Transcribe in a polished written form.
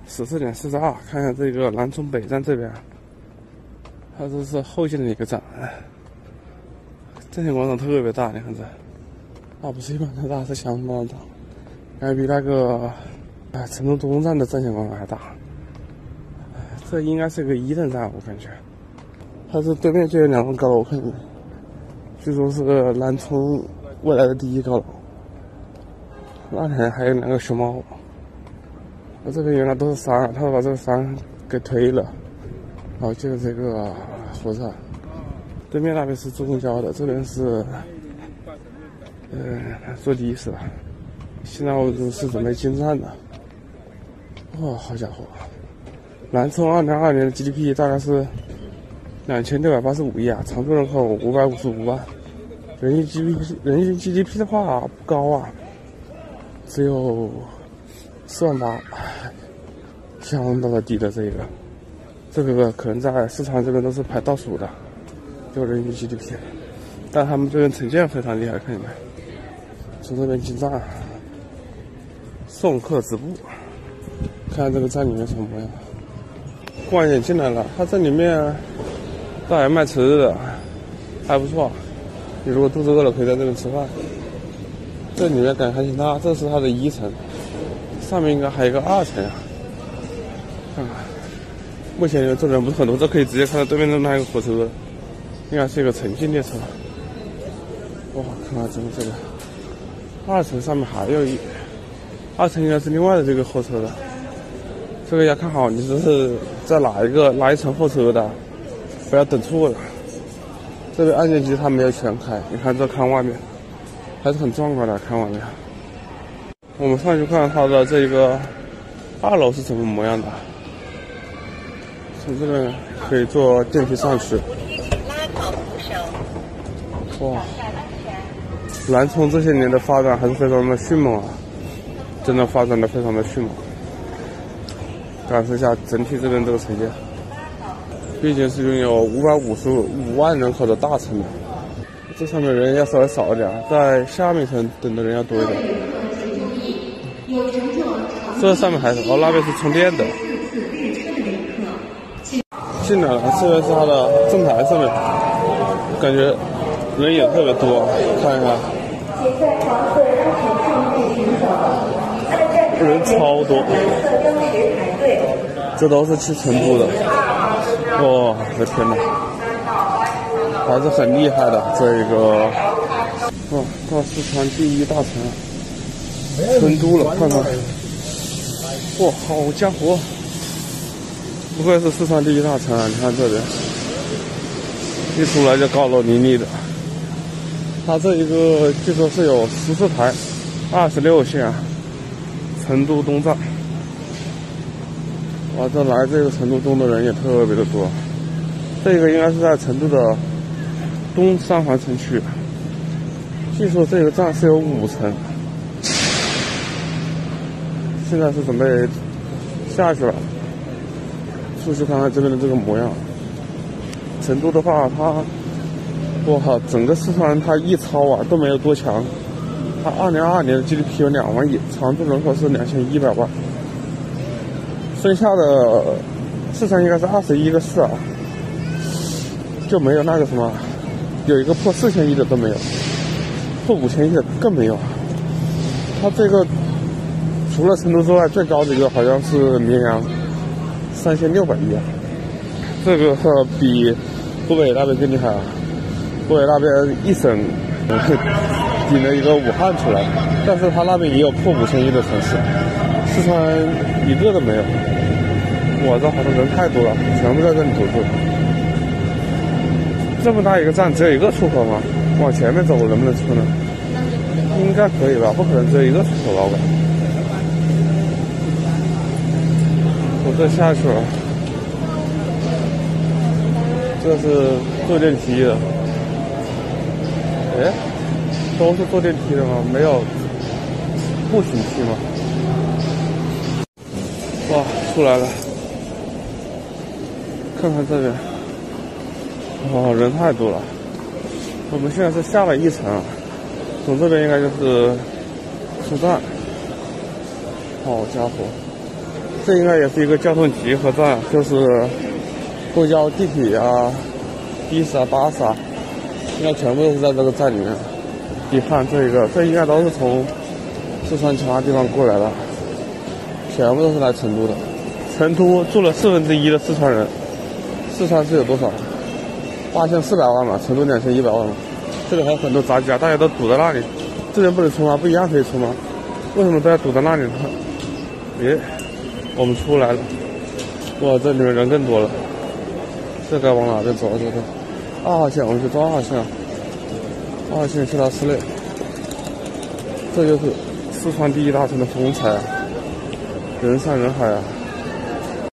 14.42，看看这个南充北站这边，它这是后进的一个站。站前广场特别大，你看这，不是一般的大，是相当大，感觉比那个成都东站的站前广场还大。这应该是个1等站，我感觉。它是对面就有2栋高楼，我看见，据说是个南充未来的第1高楼。那里还有2个熊猫。我这边原来都是山，他把这个山给推了，然后就是这个火车。对面那边是坐公交的，这边是坐的士吧。现在我是准备进站的。哇，好家伙！南充2022年的 GDP 大概是2685亿啊，常住人口555万，人均 GDP 的话不高啊，只有4.8万，相当的低的这个可能在市场这边都是排倒数的，就人均 GDP， 但他们这边城建非常厉害，看见没？从这边进站，送客直布，看看这个站里面什么模样。逛一眼进来了，它这里面倒还卖吃的，还不错。你如果肚子饿了，可以在这边吃饭。这里面感觉还挺大，这是它的1层，上面应该还有一个2层啊。看看，目前这人不是很多，这可以直接看到对面的那个火车，应该是一个城际列车。哇，看看这个2层上面还有2层应该是另外的这个候车的。这个要看好，你这是在哪一层候车的，不要等错了。这边按键机它没有全开，你看这看外面，还是很壮观的。看外面，我们上去看它的这个2楼是什么模样的。从这边可以坐电梯上去。哇，南充这些年的发展还是非常的迅猛啊，真的发展的非常的迅猛。感受一下整体这边这个城建，毕竟是拥有555万人口的大城的，这上面人要稍微少一点，在下面层等的人要多一点。这上面还是那边是充电的。进来了，这边是它的正台上面，感觉人也特别多，看一下，人超多。这都是去成都的，哇，我的天哪，还是很厉害的这个，到四川第1大城成都了，看看，哇，好家伙，不愧是四川第1大城啊！你看这边，一出来就高楼林立的，它这一个据说是有14台，26线啊，成都东站。哇，这来这个成都东的人也特别的多。这个应该是在成都的东三环城区，据说这个站是有5层。现在是准备下去了，出去看看这边的这个模样。成都的话，哇，整个四川它一超啊都没有多强。它2022年的 GDP 有2万亿，常住人口是2100万。剩下的四川应该是21个市啊，就没有那个什么，有一个破4000亿的都没有，破5000亿的更没有。它这个除了成都之外，最高的一个好像是绵阳，3600亿啊，这个比湖北那边更厉害啊。湖北那边一省顶了一个武汉出来，但是它那边也有破5000亿的城市，四川一个都没有。我这好像人太多了，全部在这里堵住。这么大一个站，只有一个出口吗？往前面走能不能出呢？应该可以吧，不可能只有一个出口吧？我这下去了，这是坐电梯的。哎，都是坐电梯的吗？没有步行梯吗？哇，出来了。看看这边，哇，人太多了。我们现在是下了1层，从这边应该就是出站。好家伙， 这应该也是一个交通集合站，就是公交、地铁啊、的士啊、巴士啊，应该全部都是在这个站里面。你看这应该都是从四川其他地方过来的，全部都是来成都的。成都住了1/4的四川人，四川是有多少？8400万嘛，成都2100万嘛。这里还有很多杂技啊，大家都堵在那里。这边不能出吗？不一样可以出吗？为什么都要堵在那里呢？我们出来了。哇，这里面人更多了。这该往哪边走？这个2号线，我们去坐2号线。2号线去到市内。这就是四川第1大城的风采啊，人山人海啊。